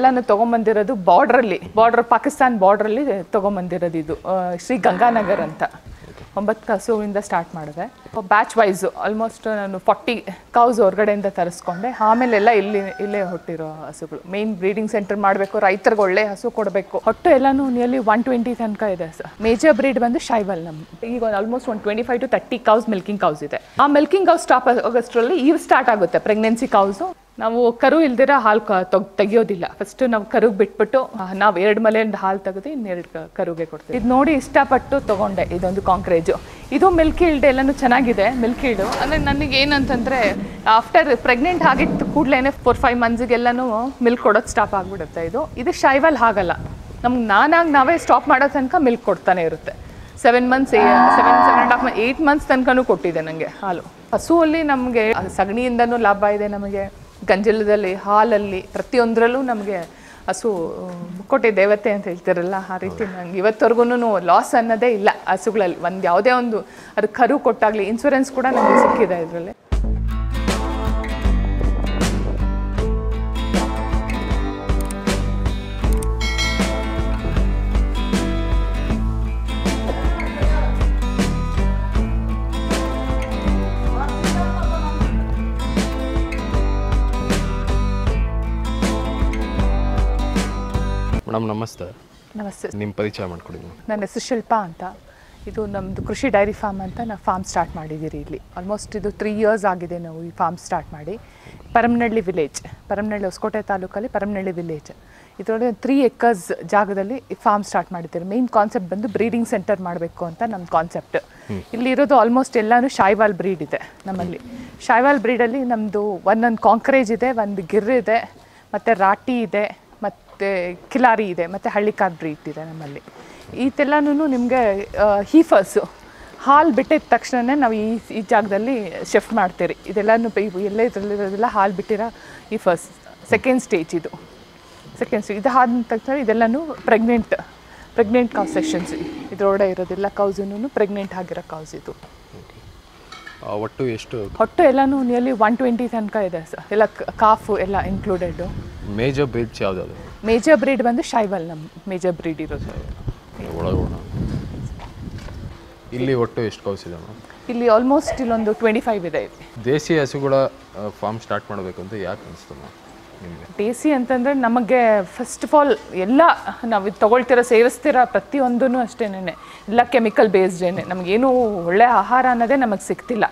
ಎಲ್ಲಾನು ತಗೊಂಬಂದಿರೋದು ಬಾರ್ಡರ್ ಪಾಕಿಸ್ತಾನ್ ಬಾರ್ಡ್ರಲ್ಲಿ ತಗೊಂಬಂದಿರೋದು ಇದು ಶ್ರೀ ಗಂಗಾನಗರ್ ಅಂತ 9 ಹಸುವಿಂದ ಸ್ಟಾರ್ಟ್ ಮಾಡಿದೆ. ಬ್ಯಾಚ್ ವೈಸು ಆಲ್ಮೋಸ್ಟ್ ನಾನು 40 ಕೌಸ್ ಹೊರಗಡೆಯಿಂದ ತರಿಸ್ಕೊಂಡೆ. ಆಮೇಲೆ ಎಲ್ಲ ಇಲ್ಲೇ ಹುಟ್ಟಿರೋ ಹಸುಗಳು. ಮೇನ್ ಬ್ರೀಡಿಂಗ್ ಸೆಂಟರ್ ಮಾಡಬೇಕು, ರೈತರಿಗೆ ಒಳ್ಳೆ ಹಸು ಕೊಡಬೇಕು. ಹೊಟ್ಟು ಎಲ್ಲಾನು ನಿಯರ್ಲಿ 120 ತನಕ ಇದೆ ಸರ್. ಮೇಜರ್ ಬ್ರೀಡ್ ಬಂದು ಶೈವಲ್. ಈಗ almost 25 to 30 cows milking cows ಇದೆ. ಆ ಮಿಲ್ಕಿಂಗ್ ಕೌಸ್ ಸ್ಟಾಪ್ ಆಗೋಷ್ಟರಲ್ಲಿ ಇವು ಸ್ಟಾರ್ಟ್ ಆಗುತ್ತೆ ಪ್ರೆಗ್ನೆನ್ಸಿ ಕೌಸು. ನಾವು ಕರು ಇಲ್ದಿರ ಹಾಲು ತೆಗಿಯೋದಿಲ್ಲ. ಫಸ್ಟ್ ನಾವು ಕರುಗೆ ಬಿಟ್ಬಿಟ್ಟು ನಾವು 2 ಮಲೆಯಿಂದ ಹಾಲು ತೆಗೆದು 2 ಕರುಗೆ ಕೊಡ್ತೀವಿ. ಇದು ನೋಡಿ ಇಷ್ಟಪಟ್ಟು ತೊಗೊಂಡೆ. ಇದೊಂದು ಕಾಂಕ್ರೇಜು. ಇದು ಮಿಲ್ಕ್ ಈಲ್ಡ್ ಎಲ್ಲನೂ ಚೆನ್ನಾಗಿದೆ. ಮಿಲ್ಕ್ ಈಲ್ಡು ಅಂದರೆ ನನಗೆ ಏನಂತಂದರೆ ಆಫ್ಟರ್ ಪ್ರೆಗ್ನೆಂಟ್ ಆಗಿತ್ತು ಕೂಡಲೇ 4-5 ಮಂತ್ಸ್ಗೆಲ್ಲನೂ ಮಿಲ್ಕ್ ಕೊಡೋದು ಸ್ಟಾಪ್ ಆಗಿಬಿಡುತ್ತೆ. ಇದು ಶೈವಲ್ ಹಾಗಲ್ಲ. ನಮ್ಗೆ ನಾವೇ ಸ್ಟಾಪ್ ಮಾಡೋ ತನಕ ಮಿಲ್ಕ್ ಕೊಡ್ತಾನೆ ಇರುತ್ತೆ. 7 ಮಂತ್ಸ್ 7.5 8 ಮಂತ್ಸ್ ತನಕನೂ ಕೊಟ್ಟಿದೆ ನನಗೆ ಹಾಲು. ಹಸುವಲ್ಲಿ ನಮಗೆ ಸಗಣಿಯಿಂದನೂ ಲಾಭ ಇದೆ, ನಮಗೆ ಗಂಜಲದಲ್ಲಿ, ಹಾಲಲ್ಲಿ, ಪ್ರತಿಯೊಂದರಲ್ಲೂ ನಮಗೆ ಹಸು ಮುಕ್ಕೋಟೆ ದೇವತೆ ಅಂತ ಹೇಳ್ತಿರಲ್ಲ, ಆ ರೀತಿ ನಂಗೆ ಇವತ್ತವರೆಗೂ ಲಾಸ್ ಅನ್ನೋದೇ ಇಲ್ಲ ಹಸುಗಳಲ್ಲಿ. ಯಾವುದೇ ಒಂದು ಅದು ಕರು ಕೊಟ್ಟಾಗಲಿ ಇನ್ಶೂರೆನ್ಸ್ ಕೂಡ ನನಗೆ ಸಿಕ್ಕಿದೆ ಇದರಲ್ಲಿ. ಮೇಡಮ್ ನಮಸ್ತೆ. ನಮಸ್ತೆ. ನಿಮ್ಮ ಪರಿಚಯ ಮಾಡಿಕೊಡಿ. ನನ್ನ ಹೆಸರು ಶಿಲ್ಪಾ ಅಂತ. ಇದು ನಮ್ಮದು ಕೃಷಿ ಡೈರಿ ಫಾರ್ಮ್ ಅಂತ ನಾವು ಫಾರ್ಮ್ ಸ್ಟಾರ್ಟ್ ಮಾಡಿದ್ದೀರಿ ಇಲ್ಲಿ. ಆಲ್ಮೋಸ್ಟ್ ಇದು 3 years ಆಗಿದೆ ನಾವು ಈ ಫಾರ್ಮ್ ಸ್ಟಾರ್ಟ್ ಮಾಡಿ. ಪರಮನಹಳ್ಳಿ ವಿಲೇಜ್, ಪರಮನಹಳ್ಳಿ ಹೊಸಕೋಟೆ ತಾಲೂಕಲ್ಲಿ ಪರಮನಹಳ್ಳಿ ವಿಲೇಜ್. ಇದರೊಳಗೆ 3 acres ಜಾಗದಲ್ಲಿ ಈ ಫಾರ್ಮ್ ಸ್ಟಾರ್ಟ್ ಮಾಡಿದ್ದೀರಿ. ಮೇನ್ ಕಾನ್ಸೆಪ್ಟ್ ಬಂದು ಬ್ರೀಡಿಂಗ್ ಸೆಂಟರ್ ಮಾಡಬೇಕು ಅಂತ ನಮ್ಮ ಕಾನ್ಸೆಪ್ಟ್. ಇಲ್ಲಿರೋದು ಆಲ್ಮೋಸ್ಟ್ ಎಲ್ಲನೂ ಶಾಯ್ವಾಲ್ ಬ್ರೀಡ್ ಇದೆ ನಮ್ಮಲ್ಲಿ. ಶಾಯ್ವಾಲ್ ಬ್ರೀಡಲ್ಲಿ ನಮ್ಮದು ಒಂದೊಂದು ಕಾಂಕ್ರೇಜ್ ಇದೆ, ಒಂದು ಗಿರ್ ಇದೆ, ಮತ್ತು ರಾಟಿ ಇದೆ, ಮತ್ತು ಕಿಲಾರಿ ಇದೆ, ಮತ್ತು ಹಳ್ಳಿಕಾರ್ ಬ್ರೀಡ್ ಇದೆ ನಮ್ಮಲ್ಲಿ. ಇದೆಲ್ಲನೂ ನಿಮಗೆ ಹೀಫರ್ಸು ಹಾಲು ಬಿಟ್ಟಿದ ತಕ್ಷಣ ನಾವು ಈ ಜಾಗದಲ್ಲಿ ಶಿಫ್ಟ್ ಮಾಡ್ತೀರಿ. ಇದೆಲ್ಲನೂ ಎಲ್ಲ ಇದರಲ್ಲಿರೋದೆಲ್ಲ ಹಾಲು ಬಿಟ್ಟಿರೋ ಹೀಫರ್ಸ್. ಸೆಕೆಂಡ್ ಸ್ಟೇಜ್ ಇದು. ಇದು ಆದ ತಕ್ಷಣ ಇದೆಲ್ಲನೂ ಪ್ರೆಗ್ನೆಂಟ್ ಕೌಸ್ ಸೆಕ್ಷನ್ಸ್. ಇದರೊಳಗೆ ಇರೋದೆಲ್ಲ ಕೌಸೂ ಪ್ರೆಗ್ನೆಂಟ್ ಆಗಿರೋ ಕೌಸ್ ಇದು. ಹೊಟ್ಟು ಎಲ್ಲನೂ ನಿಯರ್ಲಿ 120 ತನಕ ಇದೆ ಸರ್. ಎಲ್ಲ ಕಾಫು ಎಲ್ಲ ಇನ್ಕ್ಲೂಡೆಡ್. ಮೇಜರ್ ಬ್ರೀಡ್ಸ್ ಯಾವ್ದು? ಮೇಜರ್ ಬ್ರೀಡ್ ಬಂದು ಶೈವಲ್. ಮೇಜರ್ ಬ್ರೀಡ್ ಇರೋದು. ಇಲ್ಲಿ ಒಟ್ಟು ಎಷ್ಟು ಕೌಸ್ ಇದೆ? ಇಲ್ಲಿ ಆಲ್ಮೋಸ್ಟ್ ಇಲ್ಲೊಂದು 25 ಇದೆ. ದೇಸಿ ಹಸುಗಳ ಫಾರ್ಮ್ ಸ್ಟಾರ್ಟ್ ಮಾಡಬೇಕು ಅಂತ ಯಾಕೆ ಅನಿಸ್ತು ನಿಮಗೆ? ದೇಸಿ ಅಂತಂದರೆ ನಮಗೆ ಫಸ್ಟ್ ಆಫ್ ಆಲ್ ಎಲ್ಲ ನಾವು ಸೇವಿಸ್ತಿರೋ ಪ್ರತಿಯೊಂದೂ ಅಷ್ಟೇನೆ ಎಲ್ಲ ಕೆಮಿಕಲ್ ಬೇಸ್ಡೇನೆ. ನಮಗೇನು ಒಳ್ಳೆ ಆಹಾರ ಅನ್ನೋದೇ ನಮಗೆ ಸಿಗ್ತಿಲ್ಲ.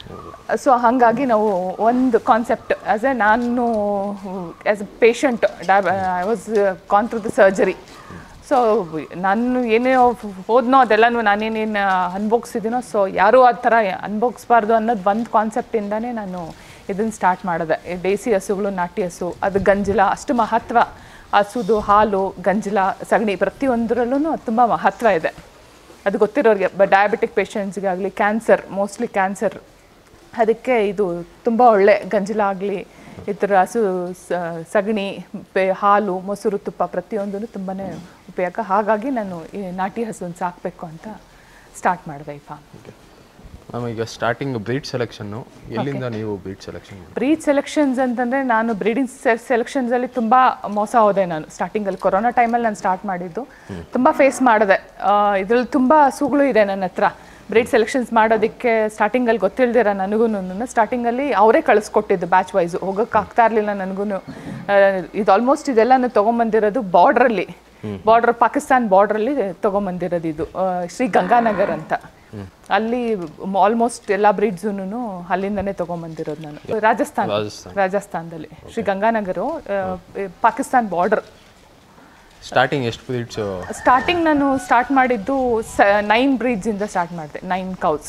ಸೊ ಹಾಗಾಗಿ ನಾವು ಒಂದು ಕಾನ್ಸೆಪ್ಟ್ ನಾನು as a patient I was gone through the surgery. So ನಾನು ಏನೇ ಹೋದ್ನೋ ಅದೆಲ್ಲನೂ ನಾನೇನೇನು ಅನ್ಭೋಗಿಸಿದ್ದೀನೋ, ಸೊ ಯಾರೂ ಆ ಥರ ಅನ್ಭೋಗಿಸ್ಬಾರ್ದು ಅನ್ನೋದು ಒಂದು ಕಾನ್ಸೆಪ್ಟಿಂದನೇ ನಾನು ಇದನ್ನು ಸ್ಟಾರ್ಟ್ ಮಾಡಿದೆ. ದೇಸಿ ಹಸುಗಳು, ನಾಟಿ ಹಸು, ಅದು ಗಂಜಲ ಅಷ್ಟು ಮಹತ್ವ. ಹಸುದು ಹಾಲು, ಗಂಜಲ, ಸಗಣಿ ಪ್ರತಿಯೊಂದರಲ್ಲೂ ತುಂಬ ಮಹತ್ವ ಇದೆ. ಅದು ಗೊತ್ತಿರೋರಿಗೆ, ಡಯಾಬಿಟಿಕ್ ಪೇಷಂಟ್ಸ್ಗಾಗಲಿ, ಮೋಸ್ಟ್ಲಿ ಕ್ಯಾನ್ಸರ್, ಅದಕ್ಕೆ ಇದು ತುಂಬ ಒಳ್ಳೆ. ಗಂಜಲ ಆಗಲಿ, ಈ ಥರ ಹಸು ಸಗಣಿ, ಹಾಲು, ಮೊಸರು, ತುಪ್ಪ ಪ್ರತಿಯೊಂದೂ ತುಂಬಾ ಉಪಯೋಗ. ಹಾಗಾಗಿ ನಾನು ಈ ನಾಟಿ ಹಸುವನ್ನು ಸಾಕಬೇಕು ಅಂತ ಸ್ಟಾರ್ಟ್ ಮಾಡಿದೆ ಈ ಫಾರ್ಮ್. ನಮೀಗ ಸ್ಟಾರ್ಟಿಂಗ್ ಬ್ರೀಡ್ ಸೆಲೆಕ್ಷನ್ನು ಎಲ್ಲಿಂದ ನೀವು ಬ್ರೀಡ್ ಸೆಲೆಕ್ಷನ್ಸ್ ಅಂತಂದರೆ ನಾನು ಬ್ರೀಡಿಂಗ್ ಸೆಲೆಕ್ಷನ್ಸಲ್ಲಿ ತುಂಬ ಮೋಸ ಹೋದೆ. ನಾನು ಸ್ಟಾರ್ಟಿಂಗಲ್ಲಿ ಕೊರೋನಾ ಟೈಮಲ್ಲಿ ನಾನು ಸ್ಟಾರ್ಟ್ ಮಾಡಿದ್ದು. ತುಂಬ ಫೇಸ್ ಮಾಡಿದೆ. ಇದರಲ್ಲಿ ತುಂಬ ಹಸುಗಳು ಇದೆ ನನ್ನ ಹತ್ರ. ಬ್ರೀಡ್ ಸೆಲೆಕ್ಷನ್ಸ್ ಮಾಡೋದಕ್ಕೆ ಸ್ಟಾರ್ಟಿಂಗಲ್ಲಿ ಗೊತ್ತಿಲ್ದಿರ ನನಗೂ ಸ್ಟಾರ್ಟಿಂಗಲ್ಲಿ ಅವರೇ ಕಳಿಸ್ಕೊಟ್ಟಿದ್ದು ಬ್ಯಾಚ್ ವೈಸು. ಹೋಗೋಕ್ಕೆ ಆಗ್ತಾ ಇರಲಿಲ್ಲ ನನಗೂ. ಇದು ಆಲ್ಮೋಸ್ಟ್ ಇದೆಲ್ಲನೂ ತೊಗೊಂಬಂದಿರೋದು ಬಾರ್ಡರ್ ಪಾಕಿಸ್ತಾನ್ ಬಾರ್ಡ್ರಲ್ಲಿ ತೊಗೊಂಬಂದಿರೋದು ಇದು ಶ್ರೀ ಗಂಗಾನಗರ್ ಅಂತ. ಅಲ್ಲಿ ಆಲ್ಮೋಸ್ಟ್ ಎಲ್ಲ ಬ್ರೀಡ್ಸೂನು ಅಲ್ಲಿಂದನೇ ತೊಗೊಂಬಂದಿರೋದು ನಾನು. ರಾಜಸ್ಥಾನದಲ್ಲಿ ಶ್ರೀ ಗಂಗಾನಗರು, ಪಾಕಿಸ್ತಾನ್ ಬಾರ್ಡರ್. ಸ್ಟಾರ್ಟಿಂಗ್ ಎಷ್ಟು ಬ್ರೀಡ್ಸ್? ಸ್ಟಾರ್ಟಿಂಗ್ ನಾನು ಸ್ಟಾರ್ಟ್ ಮಾಡಿದ್ದು 9 ಬ್ರೀಡ್ಸಿಂದ ಸ್ಟಾರ್ಟ್ ಮಾಡಿದೆ. 9 ಕೌಸ್,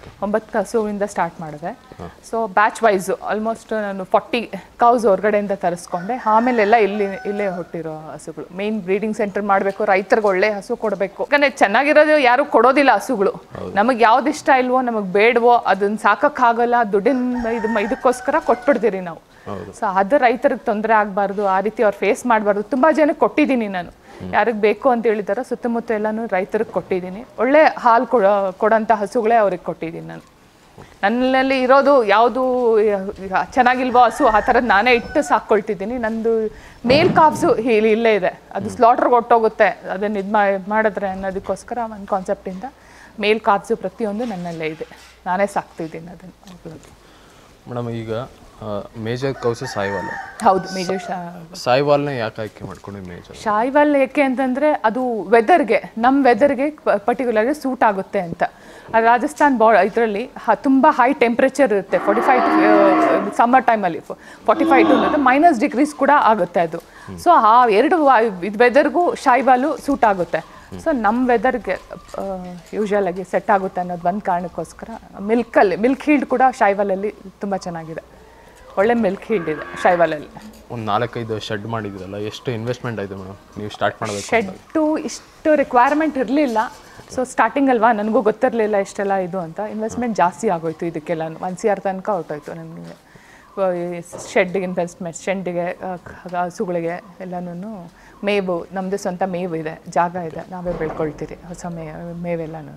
9 ಹಸುವಿಂದ ಸ್ಟಾರ್ಟ್ ಮಾಡಿದೆ. ಸೊ ಬ್ಯಾಚ್ ವೈಸು ಆಲ್ಮೋಸ್ಟ್ ನಾನು 40 ಕೌಸ್ ಹೊರಗಡೆಯಿಂದ ತರಿಸ್ಕೊಂಡೆ. ಆಮೇಲೆ ಎಲ್ಲ ಇಲ್ಲೇ ಹುಟ್ಟಿರೋ ಹಸುಗಳು. ಮೇನ್ ಬ್ರೀಡಿಂಗ್ ಸೆಂಟರ್ ಮಾಡಬೇಕು, ರೈತರಿಗೆ ಒಳ್ಳೆ ಹಸು ಕೊಡಬೇಕು. ಯಾಕಂದರೆ ಚೆನ್ನಾಗಿರೋದು ಯಾರು ಕೊಡೋದಿಲ್ಲ ಹಸುಗಳು. ನಮಗೆ ಯಾವ್ದು ಇಷ್ಟ ಇಲ್ವೋ, ನಮಗೆ ಬೇಡವೋ, ಅದನ್ನು ಸಾಕೋಕ್ಕಾಗಲ್ಲ, ದುಡ್ಡಿನ ಇದಕ್ಕೋಸ್ಕರ ಕೊಟ್ಬಿಡ್ತೀರಿ ನಾವು. ಸೊ ಅದು ರೈತರಿಗೆ ತೊಂದರೆ ಆಗಬಾರ್ದು, ಆ ರೀತಿ ಅವ್ರು ಫೇಸ್ ಮಾಡಬಾರ್ದು. ತುಂಬ ಜನಕ್ಕೆ ಕೊಟ್ಟಿದ್ದೀನಿ ನಾನು. ಯಾರಿಗೆ ಬೇಕು ಅಂತ ಹೇಳಿದಾರೋ ಸುತ್ತಮುತ್ತ ಎಲ್ಲನೂ ರೈತರಿಗೆ ಕೊಟ್ಟಿದ್ದೀನಿ. ಒಳ್ಳೆ ಹಾಲು ಕೊಡೋಂಥ ಹಸುಗಳೇ ಅವ್ರಿಗೆ ಕೊಟ್ಟಿದ್ದೀನಿ ನಾನು. ನನ್ನಲ್ಲಿ ಇರೋದು ಯಾವುದು ಚೆನ್ನಾಗಿಲ್ವೋ ಹಸು ಆ ಥರದ್ದು ನಾನೇ ಇಟ್ಟು ಸಾಕ್ಕೊಳ್ತಿದ್ದೀನಿ. ನಂದು ಮೇಲ್ ಕಾಫ್ಸು ಇಲ್ಲೇ ಇದೆ, ಅದು ಸ್ಲಾಟ್ರಿಗೆ ಹೊಟ್ಟೋಗುತ್ತೆ ಅದನ್ನು ಇದು ಮಾಡಿದ್ರೆ ಅನ್ನೋದಕ್ಕೋಸ್ಕರ ಒಂದು ಕಾನ್ಸೆಪ್ಟಿಂದ ಮೇಲ್ ಕಾಫ್ಸು ಪ್ರತಿಯೊಂದು ನನ್ನಲ್ಲೇ ಇದೆ, ನಾನೇ ಸಾಕ್ತಿದ್ದೀನಿ ಅದನ್ನು. ಮೇಡಮ್ ಈಗ ಮೇಜರ್ ಕೌಸು ಸಾಯಿವಾಲ್. ಹೌದು, ಮೇಜರ್ ಸಾಯಿವಾಲ್ನ ಯಾಕೆ ಆಯ್ಕೆ ಮಾಡ್ಕೊಂಡು ಮೇಜರ್? ಸಾಯಿವಾಲ್ ಏಕೆ ಅಂತಂದರೆ ಅದು ವೆದರ್ಗೆ, ನಮ್ಮ ವೆದರ್ಗೆ ಪರ್ಟಿಕ್ಯುಲರ್ಗೆ ಸೂಟ್ ಆಗುತ್ತೆ ಅಂತ. ರಾಜಸ್ಥಾನ್ ಇದರಲ್ಲಿ ತುಂಬ ಹೈ ಟೆಂಪ್ರೇಚರ್ ಇರುತ್ತೆ, 45 ಸಮ್ಮರ್ ಟೈಮಲ್ಲಿ 45 to -डिग्ರೀಸ್ ಕೂಡ ಆಗುತ್ತೆ ಅದು. ಸೊ ಆ ಎರಡು ಇದು ವೆದರ್ಗೂ ಸಾಯಿವಾಲು ಸೂಟ್ ಆಗುತ್ತೆ. ಸೊ ನಮ್ಮ ವೆದರ್ಗೆ ಯೂಶುವಲ್ ಆಗಿ ಸೆಟ್ ಆಗುತ್ತೆ ಅನ್ನೋದು ಒಂದು ಕಾರಣಕ್ಕೋಸ್ಕರ ಮಿಲ್ಕ್ ಹೀಲ್ಡ್ ಕೂಡ ಸಾಯಿವಾಲಲ್ಲಿ ತುಂಬ ಚೆನ್ನಾಗಿದೆ, ಒಳ್ಳೆ ಮಿಲ್ಕ್ ಹೀಲ್ಡ್ ಇದೆ ಸಾಯಿವಾಲಲ್ಲಿ. ಒಂದು 4-5 ಶೆಡ್ ಮಾಡಿದ್ರಲ್ಲ, ಎಷ್ಟು ಇನ್ವೆಸ್ಟ್ಮೆಂಟ್ ಆಯಿತು ಮೇಡಮ್ ನೀವು ಸ್ಟಾರ್ಟ್ ಮಾಡಬೇಕು? ಶೆಡ್ಡು ಇಷ್ಟು ರಿಕ್ವೈರ್ಮೆಂಟ್ ಇರಲಿಲ್ಲ, ಸೊ ಸ್ಟಾರ್ಟಿಂಗ್ ಅಲ್ವಾ, ನನಗೂ ಗೊತ್ತಿರಲಿಲ್ಲ ಇಷ್ಟೆಲ್ಲ ಇದು ಅಂತ. ಇನ್ವೆಸ್ಟ್ಮೆಂಟ್ ಜಾಸ್ತಿ ಆಗೋಯ್ತು ಇದಕ್ಕೆಲ್ಲ, 1 CR ತನಕ ಹೊರಟೋಯ್ತು ನನಗೆ ಶೆಡ್ಡಿಗೆ ಇನ್ವೆಸ್ಟ್ಮೆಂಟ್. ಶೆಡ್ಡಿಗೆ ಹಸುಗಳಿಗೆ ಎಲ್ಲನೂ ಮೇವು, ನಮ್ಮದು ಸ್ವಂತ ಮೇವು ಇದೆ, ಜಾಗ ಇದೆ, ನಾವೇ ಬೆಳ್ಕೊಳ್ತೀರಿ ಹೊಸ ಮೇವೆಲ್ಲನೂ.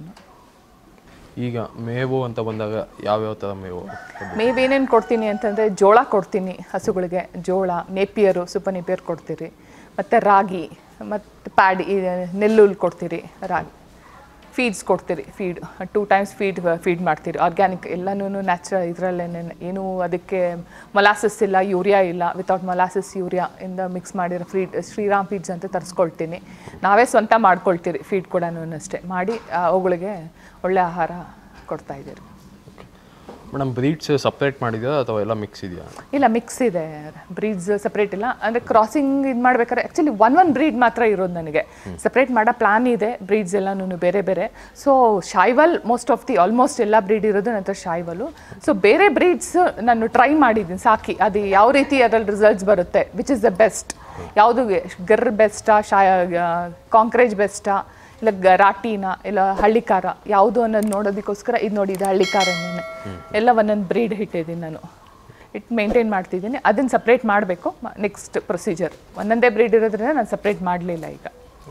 ಈಗ ಮೇವು ಅಂತ ಬಂದಾಗ ಯಾವ್ಯಾವ ಥರ ಮೇವು ಏನೇನು ಕೊಡ್ತೀನಿ ಅಂತಂದರೆ ಜೋಳ ಕೊಡ್ತೀನಿ ಹಸುಗಳಿಗೆ, ಜೋಳ, ನೇಪಿಯರು, ಸೂಪರ್ ನೇಪಿಯರ್ ಕೊಡ್ತೀರಿ, ಮತ್ತು ರಾಗಿ, ಮತ್ತು ಪ್ಯಾಡಿ, ನೆಲ್ಲುಲ್ ಕೊಡ್ತೀರಿ, ರಾಗಿ ಫೀಡ್ಸ್ ಕೊಡ್ತೀರಿ. ಫೀಡ್ 2 times ಫೀಡ್ ಮಾಡ್ತೀರಿ, ಆರ್ಗ್ಯಾನಿಕ್ ಎಲ್ಲನೂ ನ್ಯಾಚುರಲ್ ಇದರಲ್ಲೇನೆ, ಏನೂ ಅದಕ್ಕೆ ಮೊಲಾಸಸ್ ಇಲ್ಲ, ಯೂರಿಯಾ ಇಲ್ಲ. ವಿತೌಟ್ ಮೊಲಾಸಸ್ ಯೂರಿಯಾ ಇಂದ ಮಿಕ್ಸ್ ಮಾಡಿರೋ ಶ್ರೀರಾಮ್ ಫೀಡ್ಸ್ ಅಂತ ತರಿಸ್ಕೊಳ್ತೀನಿ, ನಾವೇ ಸ್ವಂತ ಮಾಡ್ಕೊಳ್ತೀರಿ. ಫೀಡ್ ಕೂಡ ಅಷ್ಟೇ ಮಾಡಿ ಅವುಗಳಿಗೆ ಒಳ್ಳೆ ಆಹಾರ ಕೊಡ್ತಾಯಿದ್ದೀರಿ. ಮೇಡಮ್ ಬ್ರೀಡ್ಸ್ ಸಪ್ರೇಟ್ ಮಾಡಿದ್ದೀರಾ ಅಥವಾ ಎಲ್ಲ ಮಿಕ್ಸ್ ಇದೆಯಾ? ಇಲ್ಲ, ಮಿಕ್ಸ್ ಇದೆ, ಬ್ರೀಡ್ಸ್ ಸಪ್ರೇಟ್ ಇಲ್ಲ. ಅಂದರೆ ಕ್ರಾಸಿಂಗ್ ಇದು ಮಾಡ್ಬೇಕಾದ್ರೆ ಆ್ಯಕ್ಚುಲಿ ಒನ್ ಬ್ರೀಡ್ ಮಾತ್ರ ಇರೋದು ನನಗೆ, ಸಪ್ರೇಟ್ ಮಾಡೋ ಪ್ಲ್ಯಾನ್ ಇದೆ. ಬ್ರೀಡ್ಸ್ ಎಲ್ಲನೂ ಬೇರೆ ಬೇರೆ. ಸೊ ಸಾಯಿವಾಲ್ ಆಲ್ಮೋಸ್ಟ್ ಎಲ್ಲ ಬ್ರೀಡ್ ಇರೋದು ನಂತರ ಸಾಯಿವಾಲು. ಸೊ ಬೇರೆ ಬ್ರೀಡ್ಸ್ ನಾನು ಟ್ರೈ ಮಾಡಿದ್ದೀನಿ ಸಾಕಿ, ಅದು ಯಾವ ರೀತಿ ಅದರಲ್ಲಿ ರಿಸಲ್ಟ್ಸ್ ಬರುತ್ತೆ, ವಿಚ್ ಇಸ್ ದ ಬೆಸ್ಟ್, ಯಾವುದು ಗರ್ ಬೆಸ್ಟಾ, ಕಾಂಕ್ರೇಜ್ ಬೆಸ್ಟಾ, ಇಲ್ಲ ರಾಟಿನ, ಇಲ್ಲ ಹಳ್ಳಿಕಾರ, ಯಾವುದು ಅನ್ನೋದು ನೋಡೋದಕ್ಕೋಸ್ಕರ ಇದು ನೋಡಿ, ಇದು ಹಳ್ಳಿಕಾರನೇ, ಎಲ್ಲ ಒಂದೊಂದು ಬ್ರೀಡ್ ಇಟ್ಟಿದ್ದೀನಿ ನಾನು, ಮೇಂಟೈನ್ ಮಾಡ್ತಿದ್ದೀನಿ. ಅದನ್ನು ಸಪ್ರೇಟ್ ಮಾಡಬೇಕು, ನೆಕ್ಸ್ಟ್ ಪ್ರೊಸೀಜರ್. ಒಂದೊಂದೇ ಬ್ರೀಡ್ ಇರೋದ್ರಿಂದ ನಾನು ಸಪ್ರೇಟ್ ಮಾಡಲಿಲ್ಲ ಈಗ.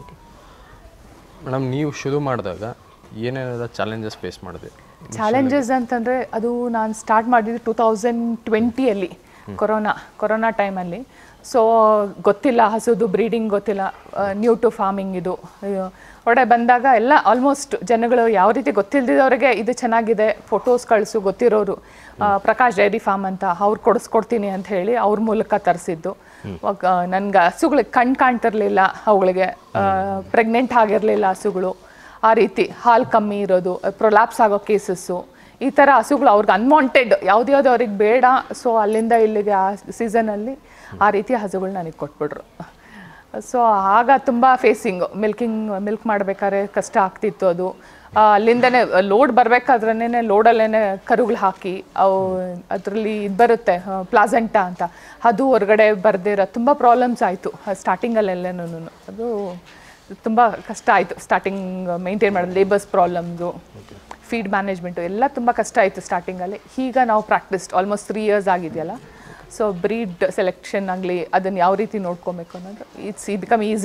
ಮೇಡಮ್ ನೀವು ಶುರು ಮಾಡಿದಾಗ ಏನೇನೆಲ್ಲ ಚಾಲೆಂಜಸ್ ಫೇಸ್ ಮಾಡಿದೆ? ಚಾಲೆಂಜಸ್ ಅಂತಂದರೆ ಅದು ನಾನು ಸ್ಟಾರ್ಟ್ ಮಾಡಿದ್ದು 2020 ಕೊರೋನಾ ಟೈಮಲ್ಲಿ. ಸೊ ಗೊತ್ತಿಲ್ಲ, ಹಸುದು ಬ್ರೀಡಿಂಗ್ ಗೊತ್ತಿಲ್ಲ, ನ್ಯೂ ಟು ಫಾರ್ಮಿಂಗ್ ಇದು ಒಡೆ ಬಂದಾಗ ಎಲ್ಲ ಆಲ್ಮೋಸ್ಟ್ ಜನಗಳು ಯಾವ ರೀತಿ ಗೊತ್ತಿಲ್ಲದವ್ರಿಗೆ ಇದು ಚೆನ್ನಾಗಿದೆ ಫೋಟೋಸ್ ಕಳಿಸು, ಗೊತ್ತಿರೋರು ಪ್ರಕಾಶ್ ಡೈರಿ ಫಾರ್ಮ್ ಅಂತ ಅವ್ರು ಕೊಡಿಸ್ಕೊಡ್ತೀನಿ ಅಂತ ಹೇಳಿ ಅವ್ರ ಮೂಲಕ ತರಿಸಿದ್ದು. ನನ್ಗೆ ಹಸುಗಳಿಗೆ ಕಾಣ್ತಿರ್ಲಿಲ್ಲ, ಅವುಗಳಿಗೆ ಪ್ರೆಗ್ನೆಂಟ್ ಆಗಿರಲಿಲ್ಲ ಹಸುಗಳು, ಆ ರೀತಿ ಹಾಲು ಕಮ್ಮಿ ಇರೋದು, ಪ್ರೊಲ್ಯಾಪ್ಸ್ ಆಗೋ ಕೇಸಸ್ಸು, ಈ ಥರ ಹಸುಗಳು ಅವ್ರಿಗೆ ಅನ್ವಾಂಟೆಡ್ ಯಾವ್ದ್ಯಾವ್ದು ಅವ್ರಿಗೆ ಬೇಡ. ಸೊ ಅಲ್ಲಿಂದ ಇಲ್ಲಿಗೆ ಆ ಸೀಸನಲ್ಲಿ ಆ ರೀತಿಯ ಹಸುಗಳು ನನಗೆ ಕೊಟ್ಬಿಟ್ರು. ಸೊ ಆಗ ತುಂಬ ಫೇಸಿಂಗು, ಮಿಲ್ಕ್ ಮಾಡಬೇಕಾದ್ರೆ ಕಷ್ಟ ಆಗ್ತಿತ್ತು. ಅದು ಅಲ್ಲಿಂದನೇ ಲೋಡ್ ಬರಬೇಕಾದ್ರೇ ಲೋಡಲ್ಲೇ ಕರುಗಳು ಹಾಕಿ ಅವು ಅದರಲ್ಲಿ ಇದು ಬರುತ್ತೆ ಪ್ಲಾಸೆಂಟಾ ಅಂತ, ಅದು ಹೊರಗಡೆ ಬರ್ದಿರೋ ತುಂಬ ಪ್ರಾಬ್ಲಮ್ಸ್ ಆಯಿತು ಸ್ಟಾರ್ಟಿಂಗಲ್ಲೆಲ್ಲನೂ. ಅದು ತುಂಬ ಕಷ್ಟ ಆಯಿತು ಸ್ಟಾರ್ಟಿಂಗ್ ಮೇಂಟೈನ್ ಮಾಡೋದು, ಲೇಬರ್ಸ್ ಪ್ರಾಬ್ಲಮ್ಸು, ಫೀಡ್ ಮ್ಯಾನೇಜ್ಮೆಂಟು ಎಲ್ಲ ತುಂಬ ಕಷ್ಟ ಆಯಿತು ಸ್ಟಾರ್ಟಿಂಗಲ್ಲಿ. ಈಗ ನಾವು ಪ್ರಾಕ್ಟೀಸ್ಡ್ ಆಲ್ಮೋಸ್ಟ್ 3 years ಆಗಿದೆಯಲ್ಲ. ಸೊ ಬ್ರೀಡ್ ಸೆಲೆಕ್ಷನ್ ಆಗಲಿ, ಅದನ್ನು ಯಾವ ರೀತಿ ನೋಡ್ಕೊಬೇಕು ಅನ್ನೋದು ಇಟ್ಸ್ ಬಿಕಮ್ ಈಸಿ.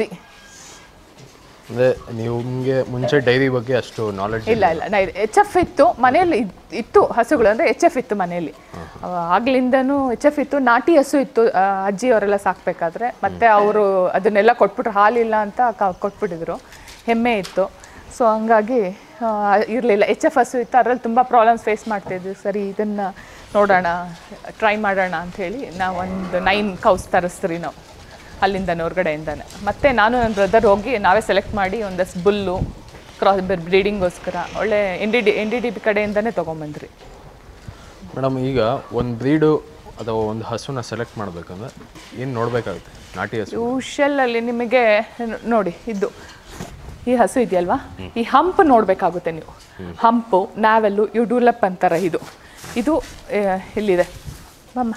ಅಂದರೆ ನಿಮಗೆ ಮುಂಚೆ ಡೈರಿ ಬಗ್ಗೆ ಅಷ್ಟು ನಾಲೆಡ್ಜ್ ಇಲ್ಲ. HF ಇತ್ತು ಮನೆಯಲ್ಲಿ, ಇತ್ತು ಹಸುಗಳು, ಅಂದರೆ HF ಇತ್ತು ಮನೆಯಲ್ಲಿ ಆಗ್ಲಿಂದನೂ. HF ಇತ್ತು, ನಾಟಿ ಹಸು ಇತ್ತು ಅಜ್ಜಿಯವರೆಲ್ಲ ಸಾಕಬೇಕಾದ್ರೆ. ಮತ್ತು ಅವರು ಅದನ್ನೆಲ್ಲ ಕೊಟ್ಬಿಟ್ರು, ಹಾಲಿಲ್ಲ ಅಂತ ಕೊಟ್ಬಿಟ್ಟಿದ್ರು. ಎಮ್ಮೆ ಇತ್ತು. ಸೊ ಹಂಗಾಗಿ ಇರಲಿಲ್ಲ, HF ಹಸು ಇತ್ತು, ಅದರಲ್ಲಿ ತುಂಬ ಪ್ರಾಬ್ಲಮ್ಸ್ ಫೇಸ್ ಮಾಡ್ತಾಯಿದ್ವಿ. ಸರಿ ಇದನ್ನು ನೋಡೋಣ, ಟ್ರೈ ಮಾಡೋಣ ಅಂಥೇಳಿ ನಾವು ಒಂದು 9 cows ತರಿಸ್ತೀರಿ ನಾವು ಅಲ್ಲಿಂದನೇ, ಹೊರಗಡೆಯಿಂದನೇ. ಮತ್ತು ನಾನು ನನ್ನ ಬ್ರದರ್ ಹೋಗಿ ನಾವೇ ಸೆಲೆಕ್ಟ್ ಮಾಡಿ ಒಂದಷ್ಟು ಬುಲ್ಲು ಕ್ರಾಸ್ ಬ್ರೀಡಿಂಗೋಸ್ಕರ ಒಳ್ಳೆ NDDB ಕಡೆಯಿಂದನೇ ತೊಗೊಂಬಂದ್ರಿ. ಮೇಡಮ್ ಈಗ ಒಂದು ಬ್ರೀಡು ಅಥವಾ ಒಂದು ಹಸುನ ಸೆಲೆಕ್ಟ್ ಮಾಡಬೇಕಂದ್ರೆ ಏನು ನೋಡಬೇಕಾಗುತ್ತೆ? ನಾಟಿ ಹಸು ಯೂಶಲಲ್ಲಿ ನಿಮಗೆ ನೋಡಿ, ಇದು ಈ ಹಸು ಇದೆಯಲ್ವಾ, ಈ ಹಂಪ್ ನೋಡಬೇಕಾಗುತ್ತೆ ನೀವು. ಹಂಪು, ನಾವೆಲ್ಲು, ಯುಡ್ಯುಲಪ್ ಅಂತಾರೆ. ಇದು ಇಲ್ಲಿದೆ ಮಮ್ಮ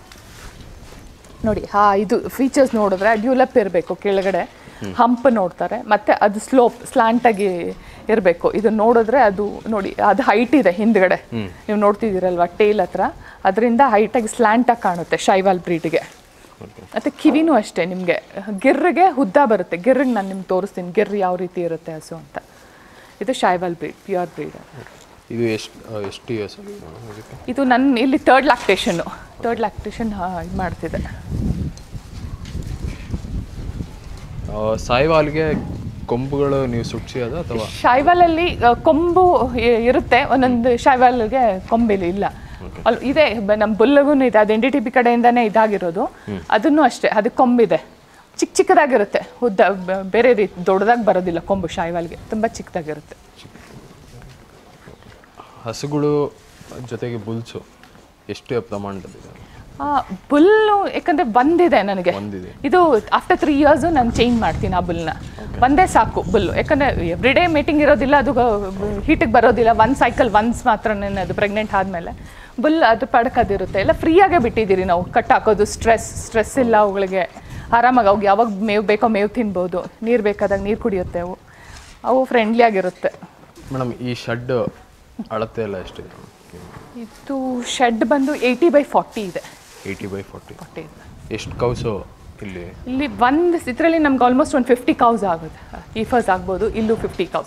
ನೋಡಿ. ಇದು ಫೀಚರ್ಸ್ ನೋಡಿದ್ರೆ ಡ್ಯೂಲಪ್ ಇರಬೇಕು ಕೆಳಗಡೆ, ಹಂಪ್ ನೋಡ್ತಾರೆ, ಮತ್ತು ಅದು ಸ್ಲಾಂಟಾಗಿ ಇರಬೇಕು. ಇದು ನೋಡಿದ್ರೆ ಅದು ನೋಡಿ, ಅದು ಹೈಟ್ ಇದೆ ಹಿಂದ್ಗಡೆ, ನೀವು ನೋಡ್ತಿದ್ದೀರಲ್ವ ಟೇಲ್ ಹತ್ರ, ಅದರಿಂದ ಹೈಟಾಗಿ ಸ್ಲ್ಯಾಂಟಾಗಿ ಕಾಣುತ್ತೆ ಸಾಯಿವಾಲ್ ಬ್ರೀಡ್ಗೆ. ಮತ್ತು ಕಿವಿನೂ ಅಷ್ಟೇ, ನಿಮಗೆ ಗಿರ್ರಿಗೆ ಉದ್ದ ಬರುತ್ತೆ. ಗಿರ್ರಿಗೆ ನಾನು ನಿಮ್ಗೆ ತೋರಿಸ್ತೀನಿ ಗಿರ್ರು ಯಾವ ರೀತಿ ಇರುತ್ತೆ ಹಸು ಅಂತ. ಇದು ಸಾಯಿವಾಲ್ ಬ್ರೀಡ್, ಪ್ಯೂರ್ ಬ್ರೀಡ್. ಇದು ಎಷ್ಟು ಇಯರ್ಸ್ ಅದಕ್ಕೆ? ಇದು ನನ್ನ ಇಲ್ಲಿ ಥರ್ಡ್ ಲ್ಯಾಕ್ಟೇಷನ್ ಇದು ಮಾಡ್ತಿದೆ. ಸಾಯಿವಾಲ್ಗೆ ಕೊಂಬುಗಳು ನೀವು ಸುಟ್ಸಿಯೋದು ಅಥವಾ? ಶಾಯ್ವಾಲಲ್ಲಿ ಕೊಂಬು ಇರುತ್ತೆ, ಒಂದೊಂದು ಶಾಯ್ವಾಲ್ಗೆ ಕೊಂಬಿಲ್ಲ ಇಲ್ಲ ಇದೆ. ನಮ್ಮ ಬುಲ್ಲಗೂ ಇದೆ, ಅದು NDTP ಕಡೆಯಿಂದಾನೇ ಇದಾಗಿರೋದು. ಅದನ್ನು ಅಷ್ಟೇ, ಅದಕ್ಕೆ ಕೊಂಬಿದೆ, ಚಿಕ್ಕದಾಗಿರುತ್ತೆ, ಉದ್ದ ಬೇರೆ ರೀತಿ ದೊಡ್ಡದಾಗಿ ಬರೋದಿಲ್ಲ ಕೊಂಬು. ಶಾಯ್ವಾಲ್ಗೆ ತುಂಬ ಚಿಕ್ಕದಾಗಿರುತ್ತೆ. ಹಸುಗಳು ಜೊತೆಗೆ ಬುಲ್ಸು ಎಷ್ಟು ಪ್ರಮಾಣದಲ್ಲಿದೆ? ಬುಲ್ಲು ಯಾಕಂದರೆ ಬಂದಿದೆ ನನಗೆ, ಇದು ಆಫ್ಟರ್ 3 ಇಯರ್ಸು ನಾನು ಚೇಂಜ್ ಮಾಡ್ತೀನಿ ಆ ಬುಲ್ನ. ಒಂದೇ ಸಾಕು ಬುಲ್ಲು, ಯಾಕಂದರೆ ಎವ್ರಿಡೇ ಮೀಟಿಂಗ್ ಇರೋದಿಲ್ಲ, ಅದು ಹೀಟಿಗೆ ಬರೋದಿಲ್ಲ. ಒಂದು ಸೈಕಲ್ ಒನ್ಸ್ ಮಾತ್ರ ಅದು ಪ್ರೆಗ್ನೆಂಟ್ ಆದಮೇಲೆ ಬುಲ್ ಅದು ಪಡ್ಕೋದಿರುತ್ತೆ. ಎಲ್ಲ ಫ್ರೀಯಾಗೇ ಬಿಟ್ಟಿದ್ದೀರಿ ನಾವು, ಕಟ್ ಹಾಕೋದು, ಸ್ಟ್ರೆಸ್ ಇಲ್ಲ ಅವುಗಳಿಗೆ. ಆರಾಮಾಗಿ ಅವಾಗ ಯಾವಾಗ ಮೇವು ಬೇಕೋ ಮೇವು ತಿನ್ಬೋದು, ನೀರು ಬೇಕಾದಾಗ ನೀರು ಕುಡಿಯುತ್ತೆ, ಅವು ಫ್ರೆಂಡ್ಲಿ ಆಗಿರುತ್ತೆ. ಮೇಡಮ್ ಈ ಶೆಡ್ ಅಳತೆ ಎಲ್ಲ ಎಷ್ಟಿದೆ? ಇದು ಶೆಡ್ ಬಂದು 80/40 ಇದೆ. 80/40 ಇದೆ. ಎಷ್ಟು ಕೌಸು ಇಲ್ಲಿ ಒಂದು ಇದರಲ್ಲಿ ನಮ್ಗೆ ಆಲ್ಮೋಸ್ಟ್ ಒಂದು 50 ಕೌಸ್ ಆಗುತ್ತೆ. ಈಫರ್ಸ್ ಆಗ್ಬೋದು, ಇಲ್ಲೂ 50 ಕೌಸ್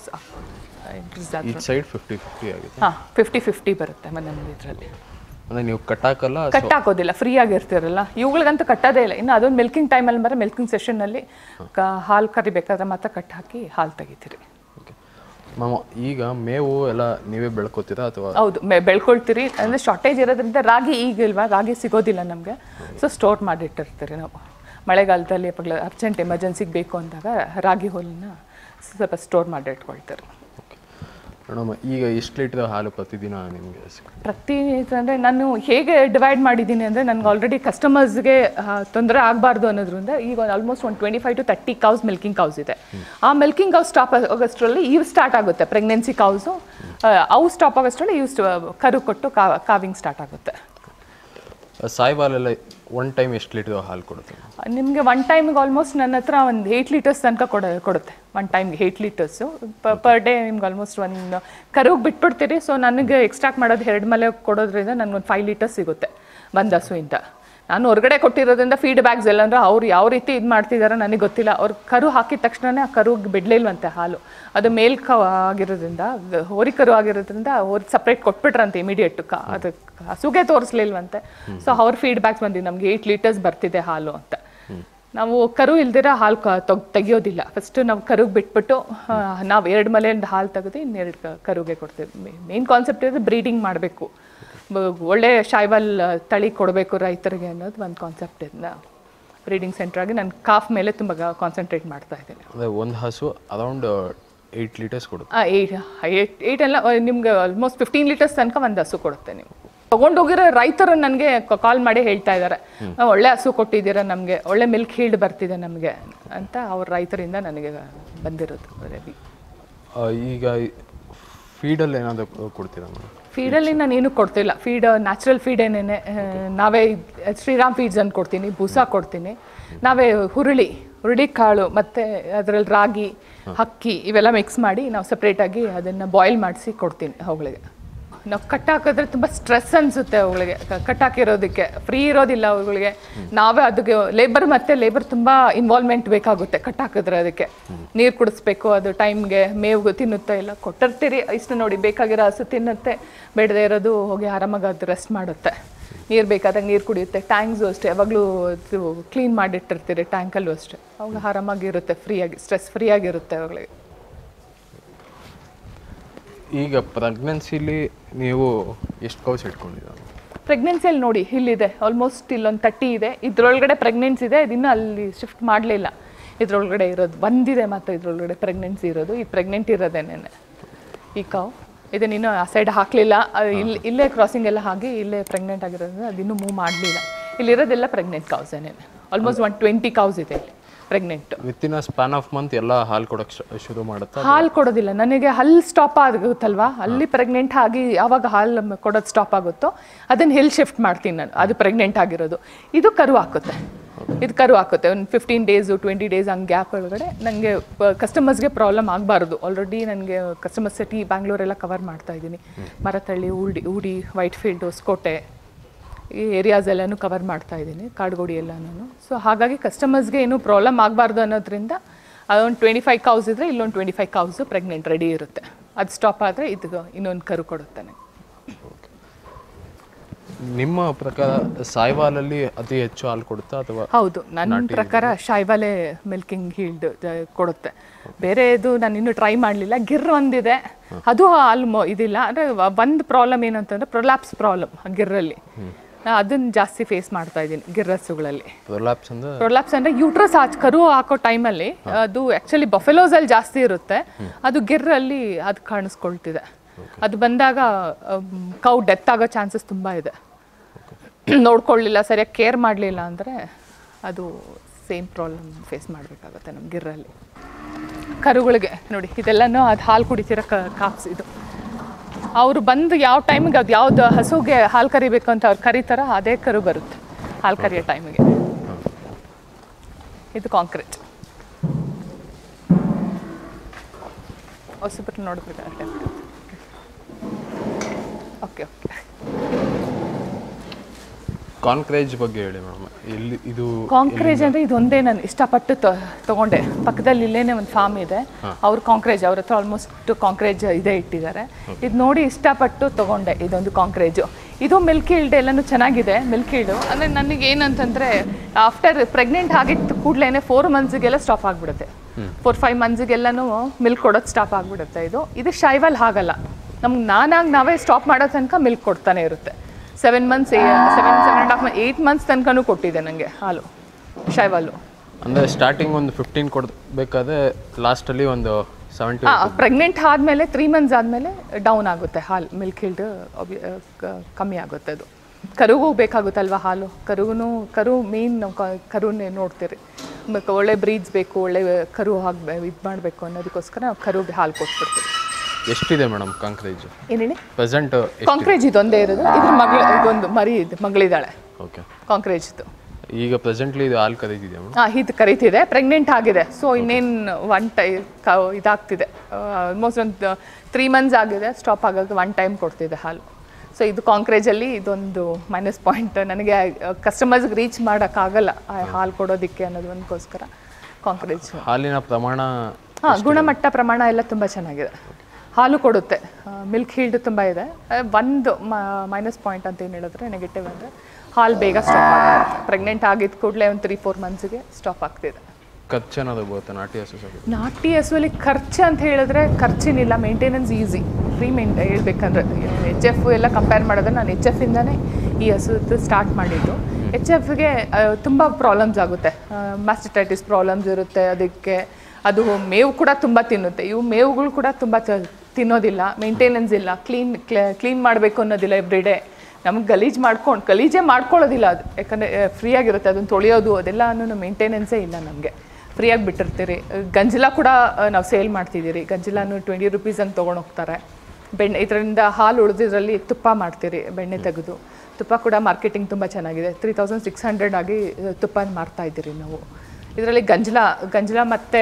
ಈ ಸೈಡ್ 50-50 ಆಗುತ್ತೆ. 50-50 ಬರುತ್ತೆ ನಮ್ಗೆ ಇದರಲ್ಲಿ. ಅಂದರೆ ನೀವು ಕಟ್ಟಾಕಲ್ಲ? ಕಟ್ಟಾಕೋದಿಲ್ಲ, ಫ್ರೀ ಆಗಿರ್ತಿರಲ್ಲ. ಇವುಗಳಿಗಂತೂ ಕಟ್ಟೋದೇ ಇಲ್ಲ. ಇನ್ನು ಅದೊಂದು ಮಿಲ್ಕಿಂಗ್ ಟೈಮಲ್ಲಿ ಬರೋ ಮಿಲ್ಕಿಂಗ್ ಸೆಷನ್ನಲ್ಲಿ ಹಾಲು ಕರಿಬೇಕಾದ್ರೆ ಮಾತ್ರ ಕಟ್ ಹಾಕಿ ಹಾಲು ತೆಗಿತೀರಿ. ಮ್ಯಾಮ್ ಈಗ ಮೇವು ಎಲ್ಲ ನೀವೇ ಬೆಳ್ಕೊತೀರಾ ಅಥವಾ? ಹೌದು, ಬೆಳ್ಕೊಳ್ತೀರಿ. ಅಂದರೆ ಶಾರ್ಟೇಜ್ ಇರೋದ್ರಿಂದ ರಾಗಿ ಈಗಿಲ್ವಾ, ರಾಗಿ ಸಿಗೋದಿಲ್ಲ ನಮಗೆ, ಸೊ ಸ್ಟೋರ್ ಮಾಡಿಟ್ಟಿರ್ತೀರಿ ನಾವು. ಮಳೆಗಾಲದಲ್ಲಿ ಅರ್ಜೆಂಟ್ ಎಮರ್ಜೆನ್ಸಿಗೆ ಬೇಕು ಅಂದಾಗ ರಾಗಿ ಹುಲ್ಲನ್ನ ಸ್ವಲ್ಪ ಸ್ಟೋರ್ ಮಾಡಿ ಇಟ್ಕೊಳ್ತಾರೆ. ಮೇಡಮ್ ಈಗ ಎಷ್ಟು ಲೀಟ್ರ್ ಹಾಲು ಪ್ರತಿದಿನ ನಿಮಗೆ? ಅಂದರೆ ನಾನು ಹೇಗೆ ಡಿವೈಡ್ ಮಾಡಿದ್ದೀನಿ ಅಂದರೆ, ನನಗೆ ಆಲ್ರೆಡಿ ಕಸ್ಟಮರ್ಸ್ಗೆ ತೊಂದರೆ ಆಗಬಾರ್ದು ಅನ್ನೋದ್ರಿಂದ ಈಗ ಆಲ್ಮೋಸ್ಟ್ ಒಂದು 25 to 30 ಕೌಸ್ ಮಿಲ್ಕಿಂಗ್ ಕೌಸ್ ಇದೆ. ಆ ಮಿಲ್ಕಿಂಗ್ ಕೌಸ್ ಸ್ಟಾಪ್ ಆಗೋಷ್ಟರಲ್ಲಿ ಇವು ಸ್ಟಾರ್ಟ್ ಆಗುತ್ತೆ, ಪ್ರೆಗ್ನೆನ್ಸಿ ಕೌಸು. ಅವು ಸ್ಟಾಪ್ ಆಗೋಷ್ಟರಲ್ಲಿ ಇವು ಕರು ಕೊಟ್ಟು ಕಾವಿಂಗ್ ಸ್ಟಾರ್ಟ್ ಆಗುತ್ತೆ. ಸಾಯಿವಾಲೆಲ್ಲ ಒನ್ ಟೈಮ್ ಎಷ್ಟು ಲೀಟರ್ ಹಾಲು ಕೊಡುತ್ತೆ ನಿಮಗೆ? ಒನ್ ಟೈಮಿಗೆ ಆಲ್ಮೋಸ್ಟ್ ನನ್ನ ಹತ್ರ ಒಂದು 8 ಲೀಟರ್ಸ್ ತನಕ ಕೊಡುತ್ತೆ. ಒನ್ ಟೈಮ್ಗೆ 8 ಲೀಟರ್ಸು ಪರ್ ಡೇ. ನಿಮ್ಗೆ ಆಲ್ಮೋಸ್ಟ್ ಒಂದು ಕರುಗೆ ಬಿಟ್ಬಿಡ್ತೀರಿ, ಸೊ ನನಗೆ ಎಕ್ಸ್ಟ್ರಾಕ್ಟ್ ಮಾಡೋದು 2 ಮಲೆ ಕೊಡೋದ್ರಿಂದ ನನಗೊಂದು 5 ಲೀಟರ್ಸ್ ಸಿಗುತ್ತೆ ಒಂದು ಹಸುವಿಂದ. ನಾನು ಹೊರಗಡೆ ಕೊಟ್ಟಿರೋದ್ರಿಂದ ಫೀಡ್ ಬ್ಯಾಗ್ಸ್ ಎಲ್ಲ ಅಂದರೆ ಅವ್ರು ಯಾವ ರೀತಿ ಇದು ಮಾಡ್ತಿದ್ದಾರೋ ನನಗೆ ಗೊತ್ತಿಲ್ಲ. ಅವ್ರು ಕರು ಹಾಕಿದ ತಕ್ಷಣವೇ ಆ ಕರುಗೆ ಬಿಡಲಿಲ್ವಂತೆ ಹಾಲು. ಅದು ಆಗಿರೋದ್ರಿಂದ, ಹೋರಿ ಕರು ಆಗಿರೋದ್ರಿಂದ ಅವ್ರಿಗೆ ಸಪ್ರೇಟ್ ಕೊಟ್ಬಿಟ್ರಂತೆ ಇಮಿಡಿಯೇಟ್. ಅದು ಹಸುಗೆ ತೋರಿಸ್ಲಿಲ್ವಂತೆ. ಸೊ ಅವ್ರ ಫೀಡ್ ಬ್ಯಾಗ್ಸ್ ಬಂದಿದ್ದು ನಮಗೆ 8 ಲೀಟರ್ಸ್ ಬರ್ತಿದೆ ಹಾಲು ಅಂತ. ನಾವು ಕರು ಇಲ್ದಿರ ಹಾಲು ತೆಗಿಯೋದಿಲ್ಲ. ಫಸ್ಟು ನಾವು ಕರುಗೆ ಬಿಟ್ಬಿಟ್ಟು ನಾವು 2 ಮಲೆಯಿಂದ ಹಾಲು ತೆಗೆದು 2 ಕರುಗೆ ಕೊಡ್ತೀವಿ. ಮೇನ್ ಕಾನ್ಸೆಪ್ಟ್ ಇರೋದು ಬ್ರೀಡಿಂಗ್ ಮಾಡಬೇಕು, ಒಳ್ಳೆ ಶಾಯ್ವಾಲ್ ತಳಿ ಕೊಡಬೇಕು ರೈತರಿಗೆ ಅನ್ನೋದು ಒಂದು ಕಾನ್ಸೆಪ್ಟ್ ಇಂದ ಬ್ರೀಡಿಂಗ್ ಸೆಂಟರ್ ಆಗಿ ನಾನು ಕಾಫ್ ಮೇಲೆ ತುಂಬ ಕಾನ್ಸಂಟ್ರೇಟ್ ಮಾಡ್ತಾ ಇದ್ದೀನಿ. ಒಂದು ಹಸು ಅರೌಂಡ್ 8 ಲೀಟರ್ಸ್ ಕೊಡುತ್ತೆ. 8 ಎಲ್ಲ ನಿಮ್ಗೆ ಆಲ್ಮೋಸ್ಟ್ 15 ಲೀಟರ್ಸ್ ತನಕ ಒಂದು ಹಸು ಕೊಡುತ್ತೆ. ನೀವು ತೊಗೊಂಡೋಗಿರೋ ರೈತರು ನನಗೆ ಕಾಲ್ ಮಾಡಿ ಹೇಳ್ತಾ ಇದ್ದಾರೆ, ಒಳ್ಳೆ ಹಸು ಕೊಟ್ಟಿದ್ದೀರಾ, ನಮಗೆ ಒಳ್ಳೆ ಮಿಲ್ಕ್ ಹೀಲ್ಡ್ ಬರ್ತಿದೆ ನಮಗೆ ಅಂತ ಅವ್ರ ರೈತರಿಂದ ನನಗೆ ಬಂದಿರೋದು. ಈಗ ಫೀಡಲ್ಲಿ ಏನಾದರೂ ಕೊಡ್ತೀರಾ? ಫೀಡಲ್ಲಿ ನಾನು ಏನೂ ಕೊಡ್ತಿಲ್ಲ. ಫೀಡ್ ನ್ಯಾಚುರಲ್ ಫೀಡ್ ಏನೇನೆ ನಾವೇ ಶ್ರೀರಾಮ್ ಫೀಡ್ಸ್ ಅಂತ ಕೊಡ್ತೀನಿ, ಬೂಸಾ ಕೊಡ್ತೀನಿ. ನಾವೇ ಹುರುಳಿ ಕಾಳು ಮತ್ತು ಅದರಲ್ಲಿ ರಾಗಿ, ಅಕ್ಕಿ ಇವೆಲ್ಲ ಮಿಕ್ಸ್ ಮಾಡಿ ನಾವು ಸಪ್ರೇಟಾಗಿ ಅದನ್ನು ಬಾಯ್ಲ್ ಮಾಡಿಸಿ ಕೊಡ್ತೀನಿ ಅವುಗಳಿಗೆ. ನಾವು ಕಟ್ಟಾಕಿದ್ರೆ ತುಂಬ ಸ್ಟ್ರೆಸ್ ಅನಿಸುತ್ತೆ ಅವುಗಳಿಗೆ, ಕಟ್ಟಾಕಿರೋದಕ್ಕೆ ಫ್ರೀ ಇರೋದಿಲ್ಲ ಅವುಗಳಿಗೆ. ನಾವೇ ಅದಕ್ಕೆ ಲೇಬರ್ ತುಂಬ ಇನ್ವಾಲ್ವ್ಮೆಂಟ್ ಬೇಕಾಗುತ್ತೆ. ಕಟ್ಟಾಕಿದ್ರೆ ಅದಕ್ಕೆ ನೀರು ಕುಡಿಸ್ಬೇಕು, ಅದು ಟೈಮ್ಗೆ ಮೇವು ತಿನ್ನುತ್ತೆ, ಇಲ್ಲ ಕೊಟ್ಟಿರ್ತೀರಿ ಇಷ್ಟು ನೋಡಿ ಬೇಕಾಗಿರೋ ಹಸು ತಿನ್ನುತ್ತೆ, ಬೇಡದೇ ಇರೋದು ಹೋಗಿ ಆರಾಮಾಗಿ ಅದು ರೆಸ್ಟ್ ಮಾಡುತ್ತೆ. ನೀರು ಬೇಕಾದಾಗ ನೀರು ಕುಡಿಯುತ್ತೆ. ಟ್ಯಾಂಕ್ಸು ಅಷ್ಟೇ ಯಾವಾಗಲೂ ಕ್ಲೀನ್ ಮಾಡಿಟ್ಟಿರ್ತೀರಿ, ಟ್ಯಾಂಕಲ್ಲೂ ಅಷ್ಟೇ. ಅವಾಗ ಆರಾಮಾಗಿರುತ್ತೆ, ಫ್ರೀಯಾಗಿ ಸ್ಟ್ರೆಸ್ ಫ್ರೀಯಾಗಿರುತ್ತೆ ಅವುಗಳಿಗೆ. ಈಗ ಪ್ರೆಗ್ನೆನ್ಸಿಲಿ ನೀವು ಎಷ್ಟು ಕೌಸ್ ಇಟ್ಕೊಂಡಿದ್ದೀರಾ? ಪ್ರೆಗ್ನೆನ್ಸಿಯಲ್ಲಿ ನೋಡಿ ಇಲ್ಲಿದೆ, ಆಲ್ಮೋಸ್ಟ್ ಇಲ್ಲೊಂದು 30 ಇದೆ. ಇದರೊಳಗಡೆ ಪ್ರೆಗ್ನೆನ್ಸಿ ಇದೆ, ಇದನ್ನು ಅಲ್ಲಿ ಶಿಫ್ಟ್ ಮಾಡಲಿಲ್ಲ. ಇದರೊಳಗಡೆ ಇರೋದು ಬಂದಿದೆ, ಮತ್ತು ಇದರೊಳಗಡೆ ಪ್ರೆಗ್ನೆನ್ಸಿ ಇರೋದು. ಈ ಪ್ರೆಗ್ನೆಂಟ್ ಇರೋದೇನೇನೆ ಈ ಕಾವು. ಇದನ್ನಿನ್ನೂ ಆ ಸೈಡ್ ಹಾಕಲಿಲ್ಲ, ಇಲ್ಲೇ ಕ್ರಾಸಿಂಗ್ ಎಲ್ಲ ಆಗಿ ಇಲ್ಲೇ ಪ್ರೆಗ್ನೆಂಟ್ ಆಗಿರೋದ್ರಿಂದ ಅದಿನ್ನೂ ಮೂವ್ ಮಾಡಲಿಲ್ಲ. ಇಲ್ಲಿರೋದೆಲ್ಲ ಪ್ರೆಗ್ನೆಂಟ್ ಕೌಸ್ ಏನೇನೆ. ಆಲ್ಮೋಸ್ಟ್ 120 ಕೌಸ್ ಇದೆ ಇಲ್ಲಿ pregnant. Within a span of month ಎಲ್ಲ ಹಾಲು ಕೊಡೋಕ್ಕೆ ಶುರು ಮಾಡುತ್ತೆ? ಹಾಲು ಕೊಡೋದಿಲ್ಲ ನನಗೆ, ಹಲ್ ಸ್ಟಾಪ್ ಆಗುತ್ತಲ್ವಾ, ಅಲ್ಲಿ ಪ್ರೆಗ್ನೆಂಟ್ ಆಗಿ ಯಾವಾಗ ಹಾಲು ಕೊಡೋದು ಸ್ಟಾಪ್ ಆಗುತ್ತೋ ಅದನ್ನು ಹೆಲ್ ಶಿಫ್ಟ್ ಮಾಡ್ತೀನಿ ನಾನು. ಅದು ಪ್ರೆಗ್ನೆಂಟ್ ಆಗಿರೋದು. ಇದು ಕರು ಹಾಕುತ್ತೆ, ಇದು ಕರು ಹಾಕುತ್ತೆ. ಒಂದು 15 ಡೇಸು 20 ಡೇಸ್ ಹಂಗೆ ಗ್ಯಾಪ್ ಒಳಗಡೆ ನನಗೆ ಕಸ್ಟಮರ್ಸ್ಗೆ ಪ್ರಾಬ್ಲಮ್ ಆಗಬಾರ್ದು. ಆಲ್ರೆಡಿ ನನಗೆ ಕಸ್ಟಮರ್ ಸಿಟಿ ಬ್ಯಾಂಗ್ಳೂರೆಲ್ಲ ಕವರ್ ಮಾಡ್ತಾ ಇದ್ದೀನಿ. ಮರತಳ್ಳಿ, ಊಡಿ, ವೈಟ್ ಫೀಲ್ಡ್, ಹೊಸಕೋಟೆ ಈ ಏರಿಯಾಸ್ ಎಲ್ಲನೂ ಕವರ್ ಮಾಡ್ತಾ ಇದ್ದೀನಿ, ಕಾಡುಗೋಡಿ ಎಲ್ಲನೂ. ಸೊ ಹಾಗಾಗಿ ಕಸ್ಟಮರ್ಸ್ಗೆ ಏನೂ ಪ್ರಾಬ್ಲಮ್ ಆಗಬಾರ್ದು ಅನ್ನೋದ್ರಿಂದ ಅದೊಂದು 25 ಕೌಸ್ ಇದ್ದರೆ ಇಲ್ಲೊಂದು 25 ಕೌಸು ಪ್ರೆಗ್ನೆಂಟ್ ರೆಡಿ ಇರುತ್ತೆ. ಅದು ಸ್ಟಾಪ್ ಆದರೆ ಇದು ಇನ್ನೊಂದು ಕರು ಕೊಡುತ್ತಾನೆ. ನಿಮ್ಮ ಪ್ರಕಾರ ಸಾಯಿವಾಲಲ್ಲಿ ಅತಿ ಹೆಚ್ಚು ಹಾಲು ಕೊಡುತ್ತಾ ಅಥವಾ? ಹೌದು, ನನ್ನ ಪ್ರಕಾರ ಶಾಯ್ವಾಲೆ ಮಿಲ್ಕಿಂಗ್ ಹೀಲ್ಡ್ ಕೊಡುತ್ತೆ. ಬೇರೆದು ನಾನು ಇನ್ನೂ ಟ್ರೈ ಮಾಡಲಿಲ್ಲ. ಗಿರ್ ಒಂದಿದೆ, ಅದು ಹಾಲು ಇದಿಲ್ಲ. ಅಂದರೆ ಒಂದು ಪ್ರಾಬ್ಲಮ್ ಏನಂತಂದರೆ ಪ್ರೊಲ್ಯಾಪ್ಸ್ ಪ್ರಾಬ್ಲಮ್ ಗಿರ್ರಲ್ಲಿ. ಅದನ್ನು ಜಾಸ್ತಿ ಫೇಸ್ ಮಾಡ್ತಾ ಇದ್ದೀನಿ ಗಿರ್ರಸುಗಳಲ್ಲಿ. ಪ್ರೊಲ್ಯಾಪ್ಸ್ ಅಂದರೆ ಯೂಟ್ರಸ್ ಕರು ಹಾಕೋ ಟೈಮಲ್ಲಿ ಅದು ಆ್ಯಕ್ಚುಲಿ ಬಫೆಲೋಸಲ್ಲಿ ಜಾಸ್ತಿ ಇರುತ್ತೆ, ಅದು ಗಿರ್ರಲ್ಲಿ ಅದು ಕಾಣಿಸ್ಕೊಳ್ತಿದೆ. ಅದು ಬಂದಾಗ ಕೌ ಡೆತ್ ಆಗೋ ಚಾನ್ಸಸ್ ತುಂಬ ಇದೆ. ನೋಡ್ಕೊಳ್ಳಿಲ್ಲ, ಸರಿಯಾಗಿ ಕೇರ್ ಮಾಡಲಿಲ್ಲ ಅಂದರೆ ಅದು ಸೇಮ್ ಪ್ರಾಬ್ಲಮ್ ಫೇಸ್ ಮಾಡಬೇಕಾಗುತ್ತೆ ನಮ್ಮ ಗಿರ್ರಲ್ಲಿ. ಕರುಗಳಿಗೆ ನೋಡಿ, ಇದೆಲ್ಲನೂ ಅದು ಹಾಲು ಕುಡಿತಿರೋ ಕಾಪ್ಸ್. ಇದು ಅವರು ಬಂದು ಯಾವ ಟೈಮಿಗೆ ಅದು ಯಾವ್ದು ಹಸುಗೆ ಹಾಲು ಕರಿಬೇಕು ಅಂತ ಅವ್ರು ಕರೀತಾರೋ ಅದೇ ಕರು ಬರುತ್ತೆ ಹಾಲು ಕರಿಯೋ ಟೈಮಿಗೆ. ಇದು ಕಾಂಕ್ರೀಟ್. ಹೊಸಬ್ರು ನೋಡ್ಬೇಕಾಗುತ್ತೆ. ಓಕೆ ಓಕೆ, ಕಾಂಕ್ರೇಜ್ ಬಗ್ಗೆ ಹೇಳಿ ಮೇಡಮ್. ಇಲ್ಲಿ ಇದು ಕಾಂಕ್ರೇಜ್ ಅಂದರೆ ಇದೊಂದೇ ನಾನು ಇಷ್ಟಪಟ್ಟು ತೊಗೊಂಡೆ. ಪಕ್ಕದಲ್ಲಿ ಇಲ್ಲೇನೆ ಒಂದು ಫಾರ್ಮ್ ಇದೆ, ಅವ್ರು ಕಾಂಕ್ರೇಜ್, ಅವ್ರ ಹತ್ರ ಆಲ್ಮೋಸ್ಟ್ ಕಾಂಕ್ರೇಜ್ ಇದೇ ಇಟ್ಟಿದ್ದಾರೆ. ಇದು ನೋಡಿ ಇಷ್ಟಪಟ್ಟು ತೊಗೊಂಡೆ. ಇದೊಂದು ಕಾಂಕ್ರೇಜು, ಇದು ಮಿಲ್ಕ್ ಈಲ್ಡ್ ಎಲ್ಲನೂ ಚೆನ್ನಾಗಿದೆ. ಮಿಲ್ಕ್ ಈಲ್ಡು ಅಂದರೆ ನನಗೆ ಏನಂತಂದರೆ ಆಫ್ಟರ್ ಪ್ರೆಗ್ನೆಂಟ್ ಆಗಿತ್ತು ಕೂಡಲೇ 4 ಮಂತ್ಸಿಗೆಲ್ಲ ಸ್ಟಾಪ್ ಆಗಿಬಿಡುತ್ತೆ. 4-5 ಮಂತ್ಸಿಗೆಲ್ಲನೂ ಮಿಲ್ಕ್ ಕೊಡೋದು ಸ್ಟಾಪ್ ಆಗಿಬಿಡುತ್ತೆ. ಇದು ಶಾಯ್ವಾಲ್ ಹಾಗಲ್ಲ, ನಮ್ಗೆ ನಾವೇ ಸ್ಟಾಪ್ ಮಾಡೋ ತನಕ ಮಿಲ್ಕ್ ಕೊಡ್ತಾನೆ ಇರುತ್ತೆ. 7 ಮಂತ್ಸ್ 7.5 ಮಂತ್ 8 ಮಂತ್ಸ್ ತನಕನೂ ಕೊಟ್ಟಿದೆ ನನಗೆ ಹಾಲು ಶಾಯ್ವಾಲು. ಅಂದರೆ ಸ್ಟಾರ್ಟಿಂಗ್ ಒಂದು 15 ಕೊಡಬೇಕಾದ್ರೆ ಲಾಸ್ಟಲ್ಲಿ ಒಂದು 70. ಪ್ರೆಗ್ನೆಂಟ್ ಆದಮೇಲೆ 3 ಮಂತ್ಸ್ ಆದಮೇಲೆ ಡೌನ್ ಆಗುತ್ತೆ ಹಾಲು. ಮಿಲ್ಕ್ ಈಲ್ಡ್ ಕಮ್ಮಿ ಆಗುತ್ತೆ. ಅದು ಕರುಗೂ ಬೇಕಾಗುತ್ತಲ್ವ ಹಾಲು. ಕರು ಮೇನ್ ಕರುನೇ ನೋಡ್ತೀರಿ, ಒಳ್ಳೆ ಬ್ರೀಡ್ಸ್ ಬೇಕು, ಒಳ್ಳೆ ಕರು ಇದು ಮಾಡಬೇಕು ಅನ್ನೋದಕ್ಕೋಸ್ಕರ ನಾವು ಕರುಗೆ ಹಾಲು ಕೊಟ್ಬಿಡ್ತೀವಿ. ಎಷ್ಟಿದೆ ಮೇಡಮ್ ಕಾಂಕ್ರೇಜ್? ಏನೇಳಿ ಪ್ರೆಸೆಂಟ್ ಕಾಂಕ್ರೇಜ್ ಇದೊಂದೇ ಇರೋದು. ಇದ್ರ ಇದೊಂದು ಮರಿ ಮಗಳಿದ್ದಾಳೆ ಓಕೆ ಕಾಂಕ್ರೇಜ್ದು. ಈಗ ಪ್ರೆಸೆಂಟ್ಲಿ ಇದು ಹಾಲು ಕರೀತಿದೆ ಮೇಡಮ್? ಇದು ಕರೀತಿದೆ, ಪ್ರೆಗ್ನೆಂಟ್ ಆಗಿದೆ. ಸೊ ಇನ್ನೇನು ಇದಾಗ್ತಿದೆ, ಆಲ್ಮೋಸ್ಟ್ ಒಂದು 3 ಮಂತ್ಸ್ ಆಗಿದೆ. ಸ್ಟಾಪ್ ಆಗೋದು 1 ಟೈಮ್ ಕೊಡ್ತಿದೆ ಹಾಲು. ಸೊ ಇದು ಕಾಂಕ್ರೇಜಲ್ಲಿ ಇದೊಂದು ಮೈನಸ್ ಪಾಯಿಂಟ್. ನನಗೆ ಕಸ್ಟಮರ್ಸ್ಗೆ ರೀಚ್ ಮಾಡೋಕ್ಕಾಗಲ್ಲ ಹಾಲು ಕೊಡೋದಕ್ಕೆ ಅನ್ನೋದು ಒಂದಕ್ಕೋಸ್ಕರ ಕಾಂಕ್ರೇಜ್. ಹಾಲಿನ ಪ್ರಮಾಣ, ಗುಣಮಟ್ಟ ಪ್ರಮಾಣ ಎಲ್ಲ ತುಂಬ ಚೆನ್ನಾಗಿದೆ, ಹಾಲು ಕೊಡುತ್ತೆ. ಮಿಲ್ಕ್ ಹೀಲ್ಡ್ ತುಂಬ ಇದೆ. ಒಂದು ಮೈನಸ್ ಪಾಯಿಂಟ್ ಅಂತ ಏನು ಹೇಳಿದ್ರೆ ನೆಗೆಟಿವ್ ಅಂದರೆ ಹಾಲು ಬೇಗ ಸ್ಟಾಪ್ ಆಗುತ್ತೆ. ಪ್ರೆಗ್ನೆಂಟ್ ಆಗಿದ್ದ ಕೂಡಲೇ ಒಂದು 3-4 ಮಂತ್ಸಿಗೆ ಸ್ಟಾಪ್ ಆಗ್ತಿದೆ. ಖರ್ಚು ಅನ್ನೋದು ಬರುತ್ತೆ ನಾಟಿ ಹಸು? ನಾಟಿ ಹಸುವಲ್ಲಿ ಖರ್ಚು ಅಂತ ಹೇಳಿದ್ರೆ ಖರ್ಚಿನಿಲ್ಲ, ಮೇಂಟೆನೆನ್ಸ್ ಈಸಿ, ಫ್ರೀ ಹೇಳ್ಬೇಕಂದ್ರೆ. HF ಎಲ್ಲ ಕಂಪೇರ್ ಮಾಡಿದ್ರೆ ನಾನು HF ಇಂದಾನೇ ಈ ಹಸುದು ಸ್ಟಾರ್ಟ್ ಮಾಡಿದ್ದು. HFಗೆ ತುಂಬ ಪ್ರಾಬ್ಲಮ್ಸ್ ಆಗುತ್ತೆ, ಮಾಸ್ಟಿಟೈಟಿಸ್ ಪ್ರಾಬ್ಲಮ್ಸ್ ಇರುತ್ತೆ ಅದಕ್ಕೆ. ಅದು ಮೇವು ಕೂಡ ತುಂಬ ತಿನ್ನುತ್ತೆ. ಇವು ಮೇವುಗಳು ಕೂಡ ತುಂಬ ತಿನ್ನೋದಿಲ್ಲ, ಮೇಂಟೆನೆನ್ಸ್ ಇಲ್ಲ, ಕ್ಲೀನ್ ಮಾಡಬೇಕು ಅನ್ನೋದಿಲ್ಲ ಎವ್ರಿಡೇ. ನಮಗೆ ಗಲೀಜೇ ಮಾಡ್ಕೊಳ್ಳೋದಿಲ್ಲ ಅದು, ಯಾಕಂದರೆ ಫ್ರೀಯಾಗಿರುತ್ತೆ. ಅದನ್ನು ತೊಳೆಯೋದು ಅದೆಲ್ಲ ಮೇಂಟೆನೆನ್ಸೇ ಇಲ್ಲ ನಮಗೆ, ಫ್ರೀಯಾಗಿ ಬಿಟ್ಟಿರ್ತೀರಿ. ಗಂಜಲ ಕೂಡ ನಾವು ಸೇಲ್ ಮಾಡ್ತಿದ್ದೀರಿ. ಗಂಜಲನೂ 20 ರೂಪೀಸ್ ಹಂಗೆ ತೊಗೊಂಡು ಹೋಗ್ತಾರೆ. ಬೆಣ್ಣೆ ಇದರಿಂದ ಹಾಲು ಉಳಿದಿದ್ರಲ್ಲಿ ತುಪ್ಪ ಮಾಡ್ತೀರಿ, ಬೆಣ್ಣೆ ತೆಗೆದು. ತುಪ್ಪ ಕೂಡ ಮಾರ್ಕೆಟಿಂಗ್ ತುಂಬ ಚೆನ್ನಾಗಿದೆ. 3600 ಆಗಿ ತುಪ್ಪ ಮಾರ್ತಾಯಿದ್ದೀರಿ ನಾವು. ಇದರಲ್ಲಿ ಗಂಜಲ ಮತ್ತು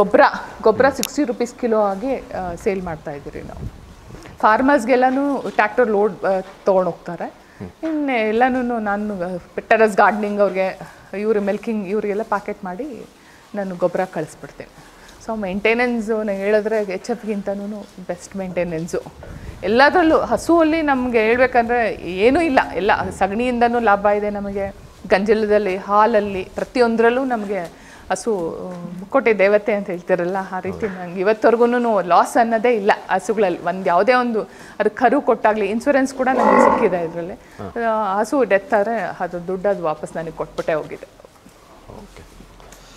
ಗೊಬ್ಬರ 60 ರೂಪೀಸ್ ಕಿಲೋ ಆಗಿ ಸೇಲ್ ಮಾಡ್ತಾಯಿದ್ದೀರಿ ನಾವು. ಫಾರ್ಮರ್ಸ್ಗೆಲ್ಲನೂ ಟ್ಯಾಕ್ಟರ್ ಲೋಡ್ ತೊಗೊಂಡೋಗ್ತಾರೆ. ಇನ್ನು ಎಲ್ಲನೂ ನಾನು ಟೆರಸ್ ಗಾರ್ಡನಿಂಗ್ ಅವ್ರಿಗೆ, ಮಿಲ್ಕಿಂಗ್ ಇವರಿಗೆಲ್ಲ ಪ್ಯಾಕೆಟ್ ಮಾಡಿ ನಾನು ಗೊಬ್ಬರ ಕಳಿಸ್ಬಿಡ್ತೀನಿ. ಸೊ ಮೇಂಟೆನೆನ್ಸು ನಾನು ಹೇಳಿದ್ರೆ HFಗಿಂತನೂ ಬೆಸ್ಟ್ ಮೇಂಟೆನೆನ್ಸು ಎಲ್ಲದರಲ್ಲೂ. ಹಸುವಲ್ಲಿ ನಮಗೆ ಹೇಳ್ಬೇಕಂದ್ರೆ ಏನೂ ಇಲ್ಲ, ಎಲ್ಲ ಸಗಣಿಯಿಂದನೂ ಲಾಭ ಇದೆ ನಮಗೆ. ಗಂಜಲದಲ್ಲಿ, ಹಾಲಲ್ಲಿ, ಪ್ರತಿಯೊಂದರಲ್ಲೂ ನಮಗೆ ಹಸು ಮುಕ್ಕೋಟೆ ದೇವತೆ ಅಂತ ಹೇಳ್ತಿರಲ್ಲ, ಆ ರೀತಿ ನಂಗೆ ಇವತ್ತವರೆಗೂ ಲಾಸ್ ಅನ್ನೋದೇ ಇಲ್ಲ ಹಸುಗಳಲ್ಲಿ. ಯಾವುದೇ ಒಂದು ಅದು ಕರು ಕೊಟ್ಟಾಗಲಿ ಇನ್ಶೂರೆನ್ಸ್ ಕೂಡ ನನಗೆ ಸಿಕ್ಕಿದೆ ಇದರಲ್ಲಿ. ಹಸು ಡೆತ್ ಆದರೆ ಅದು ದುಡ್ಡು ಅದು ವಾಪಸ್ ನನಗೆ ಕೊಟ್ಬಿಟ್ಟೆ ಹೋಗಿದೆ.